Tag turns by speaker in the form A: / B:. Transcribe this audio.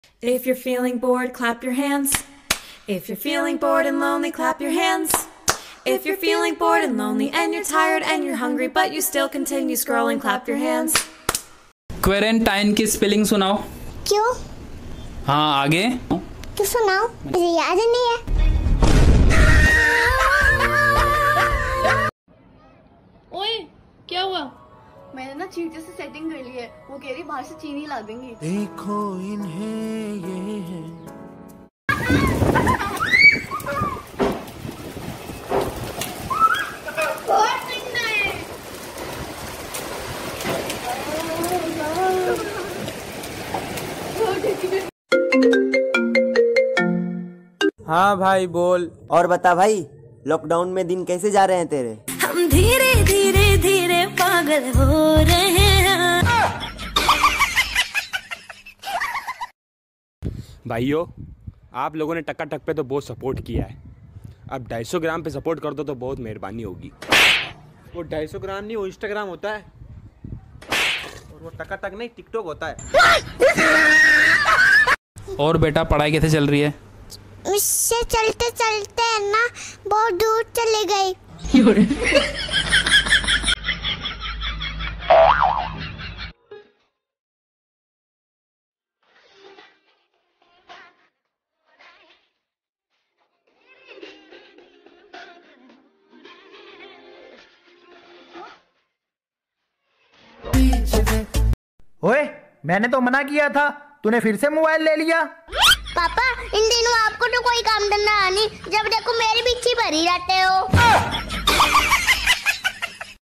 A: If you're feeling bored, clap your hands. If you're feeling bored and lonely, clap your hands. If you're feeling bored and lonely and you're tired and you're hungry but you still continue scrolling, clap your hands.
B: Quarantine की spelling सुनाओ।
C: क्यों?
B: हाँ आगे।
C: तो सुनाओ, मुझे याद नहीं है।
D: ओए क्या हुआ? मैंने ना चीटी से सेटिंग कर ली है, वो कह रही बाहर से चीनी ला देंगी।
E: देखो इन्हें ये है।
F: हाँ भाई बोल।
G: और बता भाई, लॉकडाउन में दिन कैसे जा रहे हैं तेरे?
A: हम धीरे धीरे धीरे पागल हो रहे हैं।
F: भाइयों, आप लोगों ने टक्का टक पे तो बहुत सपोर्ट किया है, अब 250 ग्राम पे सपोर्ट कर दो तो बहुत मेहरबानी होगी। वो 250 ग्राम नहीं, वो इंस्टाग्राम होता है, और वो टक्का टक नहीं, टिकटॉक होता है।
B: और बेटा पढ़ाई कैसे चल रही है?
C: मुझसे चलते चलते ना बहुत दूर चले गए।
H: ओए, मैंने तो मना किया था, तूने फिर से मोबाइल ले लिया।
C: पापा, इन दिनों आपको तो कोई काम धंधा नहीं, जब देखो मेरे पीछे भरी रहते हो।